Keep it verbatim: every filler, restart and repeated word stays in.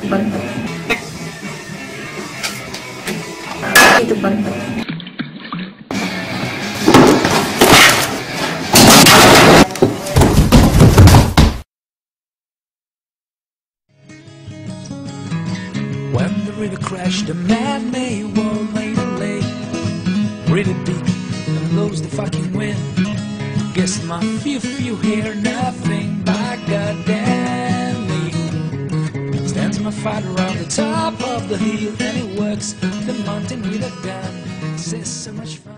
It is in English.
perfect. Itu perfect. When the river crashed, a man may well lay to lay. Really big and blows the fucking wind. Guess my few few hear nothing but goddamn me. Stands my father on the top of the hill and he works the mountain with a gun. Says so much fun.